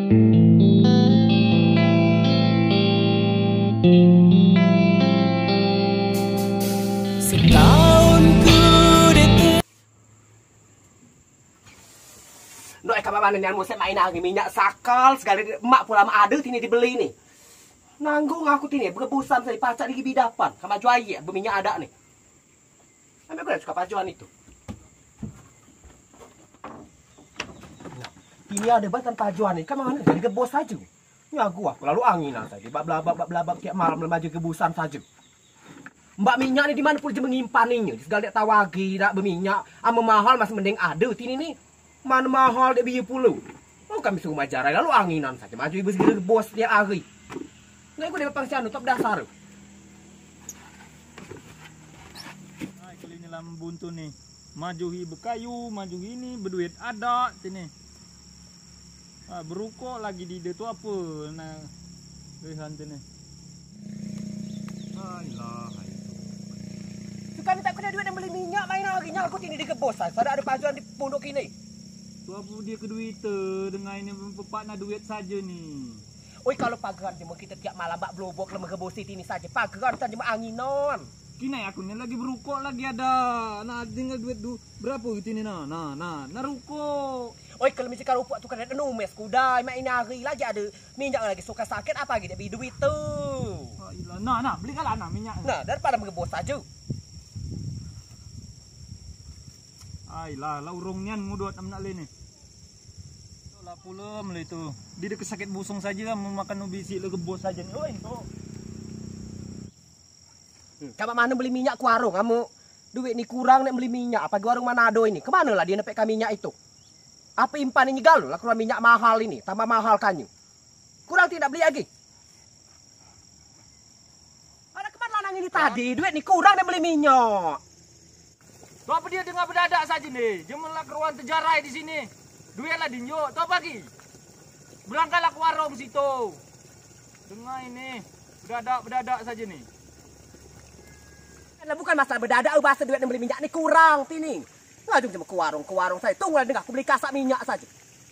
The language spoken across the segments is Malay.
Setahun ku detep. Doi kapan mana yang musik main lagi minyak sakal sekali emak pula ada tini dibeli nih. Nanggung aku tini berebusan saya pacak di bidapan sama juai berminyak ada nih. Ambil aku dah suka pajuan itu. Nah, ini ada batan pajuan nih. Kan mana jadi gebos saja. Ya gua lalu anginan saja. Bab tiap malam maju gebusan saja. Mbak minyak ni di mana pun je mengimpaninya. Segala tak tawagi dak berminyak, ama mahal masih mending ada. Tini ni mana mahal dek biaya puluh. Oh kami suruh majarai lalu anginan saja. Maju ibu segala bos tiap hari. Ngai aku dapat pangsian top dasar. Nah, kali ini lama buntu nih. Maju hi berkayu, maju ini berduit ada sini. Ah, berukok lagi di dia tu apa? Nah, lihat sini. Ayolah. Kami tak kena duit dan beli minyak main lagi. Nyalku tini digebos saja. Ada pajuan di pondok ini. Tu apa dia ke duit dengan ini pepak nak duit saja ni. Oi kalau pageran cuma kita tiap malam bak blobok lemah gebosi tini saja. Pageran saja cuma anginon. Kini aku ni lagi berukok lagi ada. Nah, tinggal duit berapa itu ni nah. Nah rukok. Oi kalau mesti kalau upuk tu kan ada numes kudai main hari lagi ada minyak lagi suka sakit apa lagi dia beli duit tu. Ayolah. Nah beli kalah nah minyak. Nah daripada mengebos saja. Ayolah, urung nian ngudut nak le ni. Lah pula mele tu. Dia dah kesakit busung saja mau makan ubi si le gebos saja ni. Oi tu. Kamu mana beli minyak ke warung? Kamu duit ni kurang nak beli minyak. Apa warung Manado ini? Kemana lah dia nepek minyak itu? Apa impan ini galau lah keluar minyak mahal ini. Tambah mahal kanyu. Kurang tidak beli lagi. Ada kemana lanang ini tadi? Duit ni kurang nak beli minyak. Tu apa dia dengar berdadak saja ni? Jemelah keruan terjarai di sini. Duitlah dinjuk. Tu apa lagi? Berangkatlah ke warung situ. Dengar ini. Berdadak saja ni. Bukan masalah berdadak, bahasa duit nak beli minyak ni kurang tini. Ngajung cuma ke warung saya. Tunggulah dengar aku beli kasak minyak saja.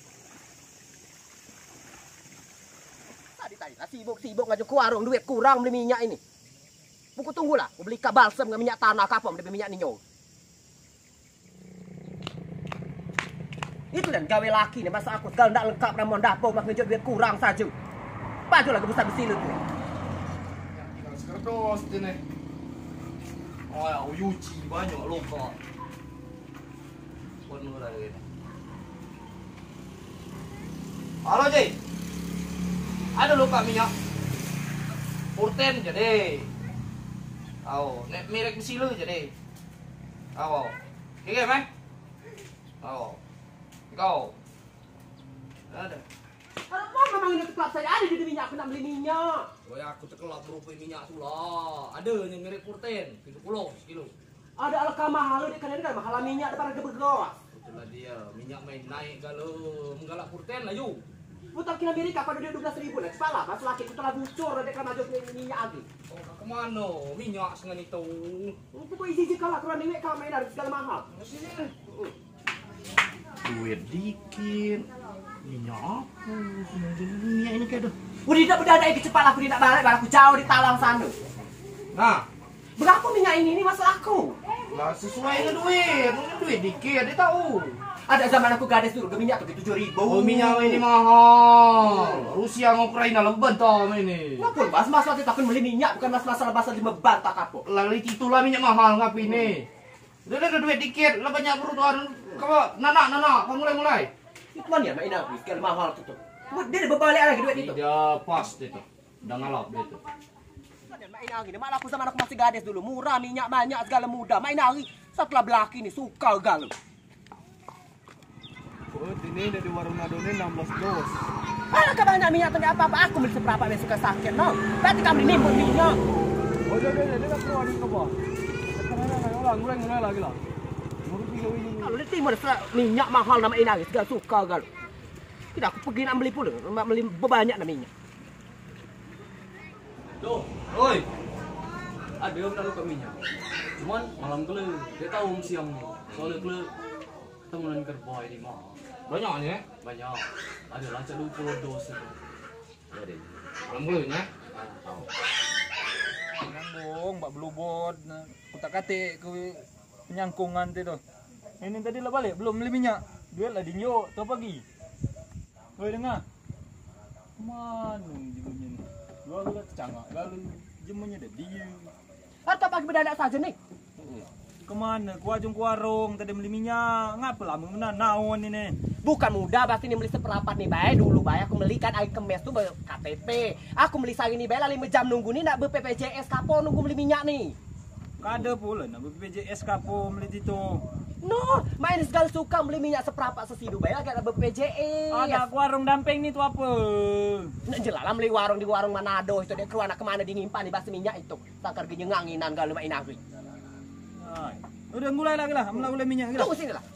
Tadi lah sibuk ngajung ke warung duit kurang beli minyak ini. Buku tunggulah, aku beli balsam dengan minyak tanah kapal beli minyak ninyo. Itu dan gawe laki ni masa aku segala nak lengkap ramon dapur mak ngejut duit kurang saja. Pajulah ke besar besilut tu. Yang sekerdos tu ni. Oh ya, uyuci banyak luka. Penuh dah ni. Halo Ji. Ada luka minyak. Purten jadi. Aw, nek merek besilu jadi. Aw. Kira meh? Aw. Kau. Ada. Apa memang ini teklap saya ada di minyak aku nak beli minyak. Oh ya aku tekelap berupa minyak tu lah. Ada yang merek Purten, 70 sekilo. Ada alka mahal di kanan kan mahal minyak daripada bergerak. Itulah dia, minyak main naik kalau menggalak Purten lah you. Putar ke Amerika pada dia 12.000 lah. Sepalah, mas laki aku telah bucur dia kan maju minyak lagi. Oh ke mana? Minyak sengan itu. Itu kok isi kalau keluar duit kalau main dari segala mahal. Duit dikit. Minyak apa? Minyak ini kayak dah. Udah tidak berdadak lagi cepat aku tidak balik, aku jauh di talang sana. Nah, berapa minyak ini masalah aku? lah sesuai dengan duit. Mungkin duit dikit, dia tahu. Ada zaman aku gadis dulu, minyak tuh 7.000. Oh minyak ini mahal. Rusia sama Ukraina leban tau ini. Ngapun mas waktu itu aku beli minyak bukan masalah di beban tak kapok. Lalu itulah minyak mahal ngapa ini? Udah ada duit dikit, lah banyak kebutuhan. Kamu nana, kamu mulai. Itu mana ya main aku sekali mahal tuh. Dia berbalik lagi duit itu. Tidak pas itu. Udah ngalap dia itu. Main lagi, malah aku sama aku masih gadis dulu. Murah minyak banyak segala mudah. Main lagi setelah belaki nih suka galau. Oh, ini dari warung Nado ini 16 dos. Alah banyak minyak tadi apa-apa aku beli seberapa yang suka sakit no. Berarti kamu nimbun minyak. Oh, dia keluar di bawah. Sekarang mulai lagi lah. Kalau di timur minyak mahal nama ini lagi segala suka galau. Tidak aku pergi nak beli pula, nak beli berbanyak nak minyak. Tuh, oi. Ada yang nak luka minyak. Cuman malam kele, dia tahu siang ni. Soalnya kele ketemu dengan kerboy di mall. Banyak ni Banyak. Ada lah 20 dos itu. Ada. Alhamdulillah ni. Nyambung, mbak belubot. Kutak katik ke penyangkungan tu. Ini tadi lah balik, belum beli minyak. Duit lah dinyo, tu pagi. Woi dengar. Mana jemunya ni? Lalu lah tercangak, lalu jemunya dah dia. Atau pagi berdadak saja nih. Kemana? Ku ajung ku warung tadi beli minyak. Ngapa lama menan naon ini? Bukan mudah, pasti nih beli seperempat nih, bay. Dulu, bay, aku belikan air kemes tuh KTP. Aku beli sari nih, bay, lah 5 jam nunggu nih, nak BPJS kapo nunggu beli minyak nih. Kada pula nak BPJS kapo beli itu. No, main segala suka beli minyak seperempat sesidu, bay, lagi ada BPJS. Ada ku warung damping ni tu apa? Nak jelalah beli warung di warung Manado itu dia keluar nak kemana di ngimpan di basi minyak itu. Sakar genyenganginan kalau main aku. Hai. Udah mulai lagi lah, mulai minyak lagi lah. Tunggu sini lah.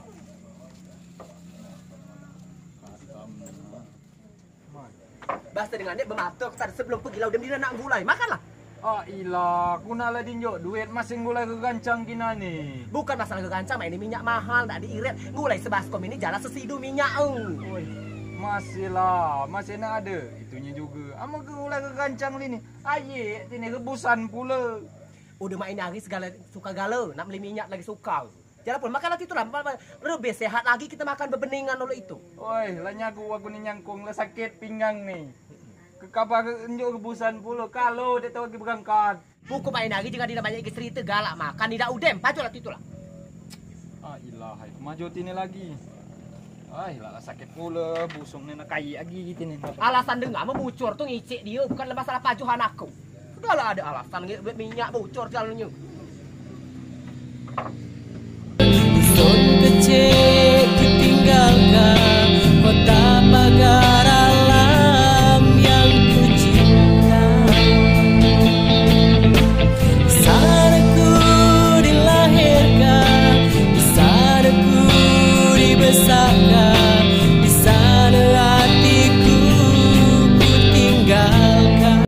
Basta dengan dia bermatuk tadi sebelum pergi laut dia nak gulai. Makanlah. Ah ilah, ku nak lah dinjok duit masing gulai ke gancang kina ni. Bukan masalah kegancang, ini minyak mahal tak diirit. Gulai sebaskom ini jalan sesidu minyak. Oi. Masih lah, masih nak ada. Itunya juga. Ama ke gulai ke gancang ni. Ayek ini rebusan pula. Udah main hari segala suka gala, nak beli minyak lagi suka. Jangan pun makan lagi itulah. Lebih sehat lagi kita makan bebeningan dulu itu. Oi, lah aku ni nyangkung lah sakit pinggang ni. Ke kabar unjuk rebusan pula kalau dia tahu lagi berangkat. Buku main hari jika tidak banyak cerita galak makan tidak udem, pajulah itulah. Ah ilah, hai maju tini lagi. Ai lah sakit pula, busung ni nak kai lagi tini. Alasan dengar memucur tuh ngicik dia bukan masalah pajuhan aku. Segala ada alasan buat minyak bocor jalannya.